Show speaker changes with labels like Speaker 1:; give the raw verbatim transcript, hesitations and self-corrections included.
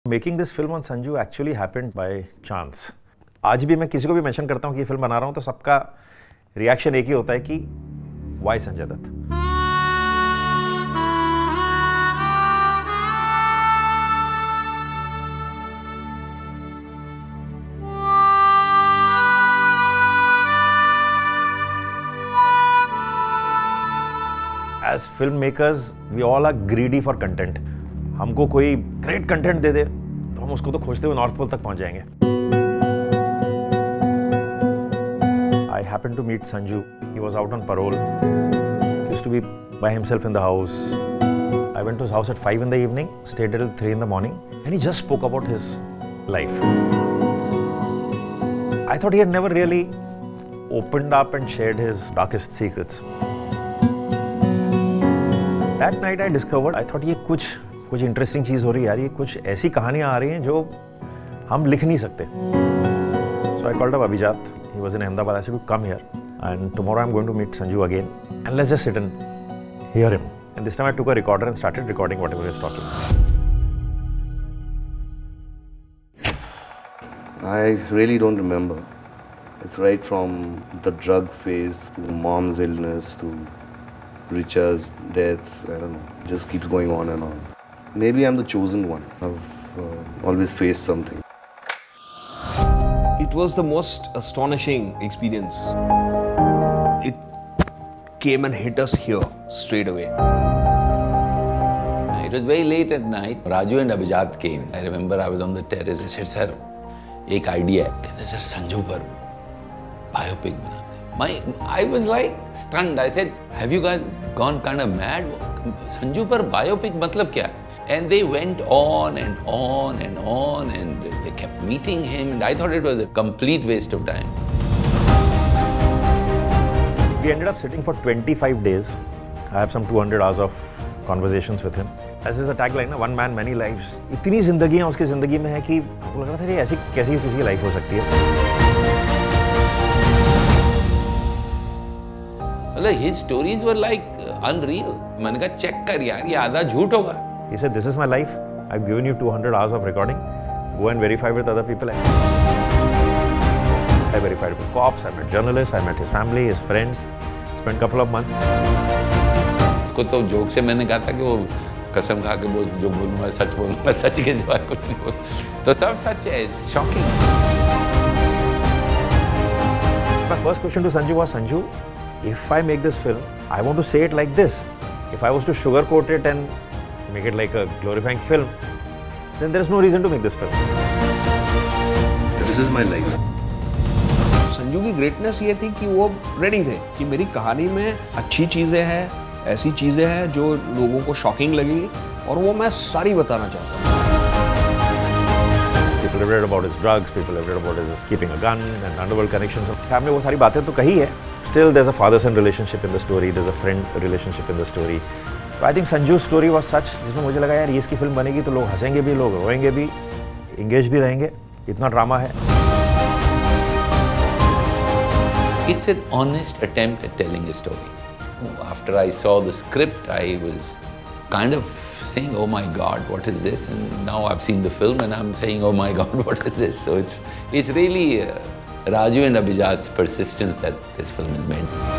Speaker 1: Making this film on Sanju actually happened by chance. आज भी मैं किसी को भी मेंशन करता हूँ कि ये फिल्म बना रहा हूँ तो सबका रिएक्शन एक ही होता है कि why Sanjay Dutt? As filmmakers, we all are greedy for content. हमको कोई great content दे दे तो हम उसको तो खोजते हुए नॉर्थ पोल तक पहुंच जाएंगे. I happened to meet Sanju. He was out on parole. He used to be by himself in the house. I went to his house at five in the evening, stayed till three in the morning, and he just spoke about his life. I thought he had never really opened up and shared his darkest secrets. That night I discovered, I thought ये कुछ कुछ interesting चीज़ हो रही है यार, ये कुछ ऐसी कहानियाँ आ रही हैं जो हम लिख नहीं सकते. So I called up Abhijat. He was in Ahmedabad. I said to come here, and tomorrow I'm going to meet Sanju again, and let's just sit and hear him. And this time I took a recorder and started recording whatever he was talking.
Speaker 2: I really don't remember. It's right from the drug phase to mom's illness to Richard's death. I don't know. It just keeps going on and on. Maybe I'm the chosen one. I've uh, always faced something.
Speaker 3: It was the most astonishing experience. It came and hit us here straight away.
Speaker 4: It was very late at night. Raju and Abhijat came. I remember I was on the terrace. I said, "Sir, एक idea है." कहते sir Sanju पर biopic बनाते हैं. My, I was like stunned. I said, "Have you guys gone kind of mad? Sanju पर biopic मतलब क्या?" And they went on and on and on and they kept meeting him and I thought it was a complete waste of time.
Speaker 1: We ended up sitting for twenty-five days. I have some two hundred hours of conversations with him. As is the tagline, one man, many lives. इतनी जिंदगियाँ उसकी जिंदगी में है कि आपको लग रहा था ये ऐसी कैसी किसी की लाइफ हो सकती है.
Speaker 4: Well, his stories were like unreal. मैंने कहा check कर यार ये आधा झूठ होगा.
Speaker 1: He said, "This is my life. I've given you two hundred hours of recording. Go and verify with other people." I verified with cops, I met journalists, I met his family, his friends. Spent a couple of months.
Speaker 4: उसको तो joke से मैंने कहा था कि वो कसम खा के बोल जो बोलूँगा सच बोलूँगा सच के सिवा कुछ नहीं बोल. तो सब सच है. It's shocking.
Speaker 1: My first question to Sanju was, Sanju, if I make this film, I want to say it like this. If I was to sugarcoat it and make it like a glorifying film, then there is no reason to make this film.
Speaker 2: This is my life.
Speaker 3: Sanju की greatness ये थी कि वो ready थे कि मेरी कहानी में अच्छी चीज़ें हैं, ऐसी चीज़ें हैं जो लोगों को शॉकिंग लगी और वो मैं सारी बताना चाहता हूँ.
Speaker 1: People have read about his drugs, people have read about his keeping a gun and underworld connections. हमने वो सारी बातें तो कही है. Still, there's a father-son relationship in the story. There's a friend relationship in the story. So I think Sanju's story was such, जिसमें मुझे लगा यार ये इसकी फिल्म बनेगी तो लोग हंसेंगे भी, लोग रोएंगे भी, इंगेज भी रहेंगे. इतना ड्रामा है.
Speaker 4: It's an honest attempt at telling a story. After I saw the script, I was kind of saying, "Oh my God, what is this?" And now I've seen the film and I'm saying, "Oh my God, what is this?" So it's it's really uh, Raju and Abhijat's persistence that this film is made.